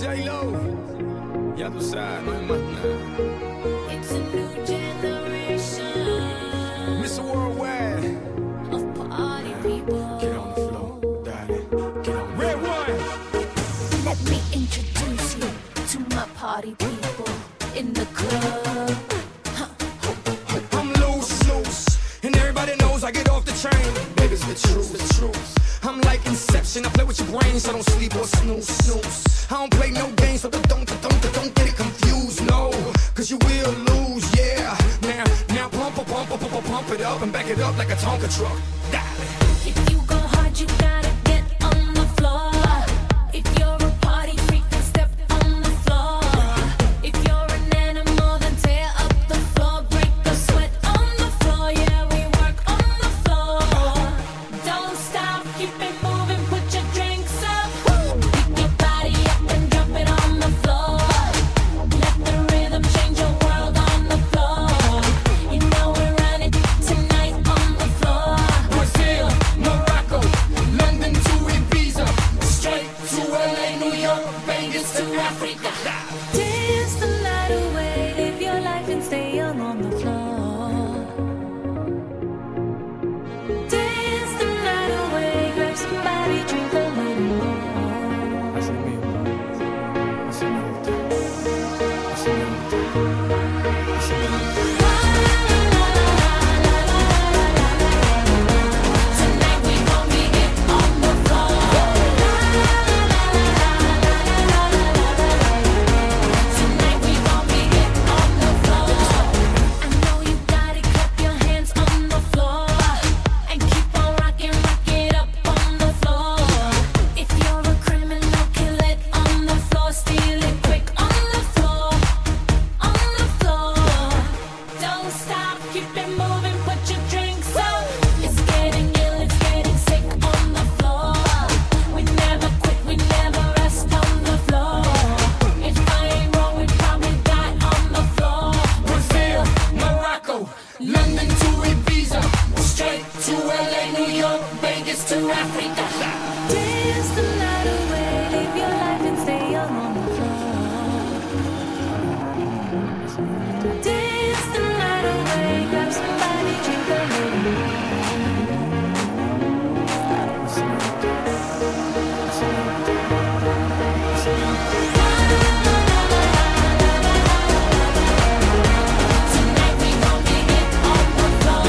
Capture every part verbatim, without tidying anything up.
J-Lo, ya tú sabes, no hay más nada. It's a new generation. mister Worldwide. Of party people. Get on the floor, darling. Get on. Red one. Let me introduce you to my party people in the club. I'm loose, loose, and everybody knows I get off the train. Baby, it's the truth, the truth. I'm like Inception, I play with your brain, so don't sleep or snooze, snooze. I don't play no games, so don't, don't, don't, don't get it confused, no. Cause you will lose, yeah. Now, now pump, pump, pump, pump, pump, pump it up and back it up like a Tonka truck. Darling. If you go hard, you gotta get on the floor. If you're a party freak, then step on the floor. If you're an animal, then tear up the floor. Break the sweat on the floor, yeah, we work on the floor. Don't stop, keep it moving, put your drinks up. Pick your body up and drop it on the floor. Let the rhythm change your world on the floor. You know we're running tonight on the floor. Brazil, Morocco, London to Ibiza, straight to L A, New York, Vegas to Africa. Dance the night away, live your life and stay young on the floor. Dance the night away, grab somebody, drink a little more. Así mismo, así me gusta, así me gusta, así me gusta. Tonight we gon' be it on the floor. Tonight we gon' be it on the floor. I know you got it, clap your hands on the floor and keep on rocking, rock it up on the floor. If you're a criminal, kill it on the floor, steal it quick on the floor, on the floor. Don't stop, keep it moving, put your drinks up. It's getting ill, it's getting sick on the floor. We never quit, we never rest on the floor. If I ain't wrong, we probably die on the floor. Brazil, Morocco, London to Ibiza, straight to L A, New York, Vegas to Africa. Dance the night away, live your life and stay young on the floor. Dance the night away, grab somebody, drink a little more. Tonight we gon' be it on the floor.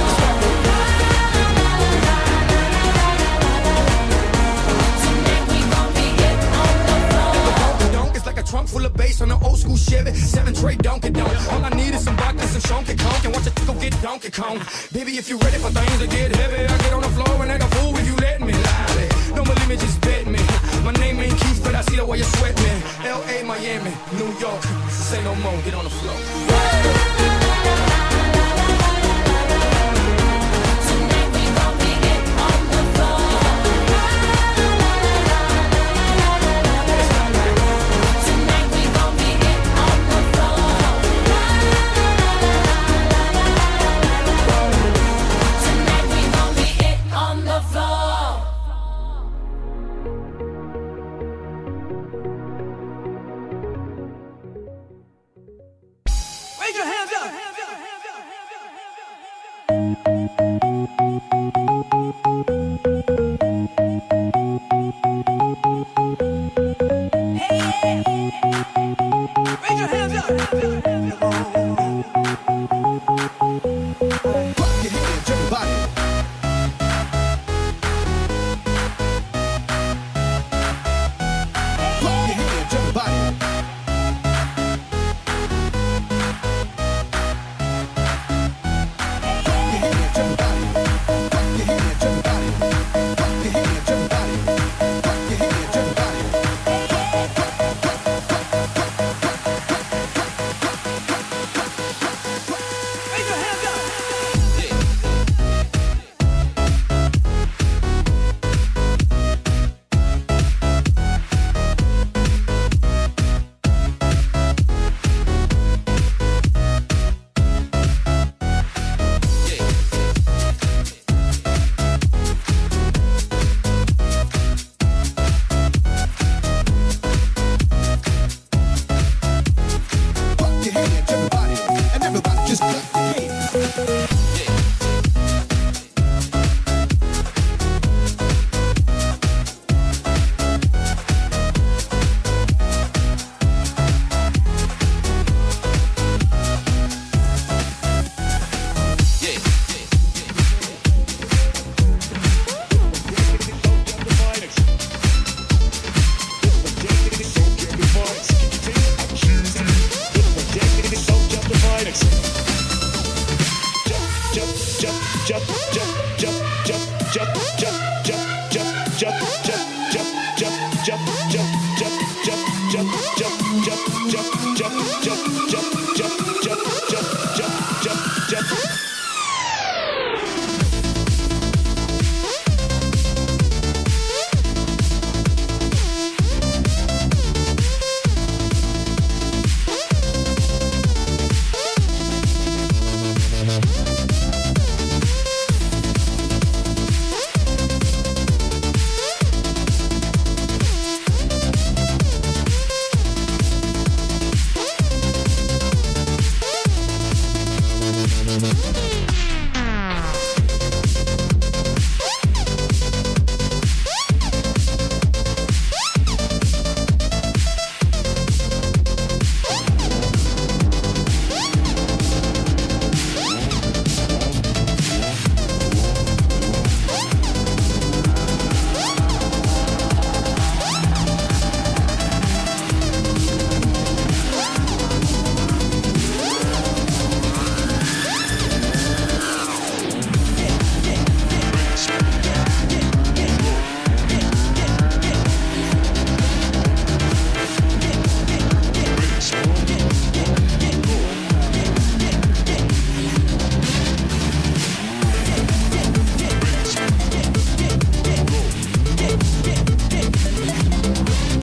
Tonight we gon' be it on the floor. Donk is like a trunk full of bass on an old school Chevy, seven tray Donkey Donk. All I need is some vodka, some Donkey Kong, and watch it go get Donkey Kong. Baby, if you ready for things to get heavy, I get on the floor and act a fool if you let me. Lie. Don't believe me, just bet me. My name ain't Keith, but I see the way you sweat me. L A, Miami, New York, say no more, get on the floor. Tonight we gon' be it on the floor. Tonight we gon' be it on the floor. Tonight we gon' be it on the floor. Raise your hands up. Hey, yeah. Raise your hands up.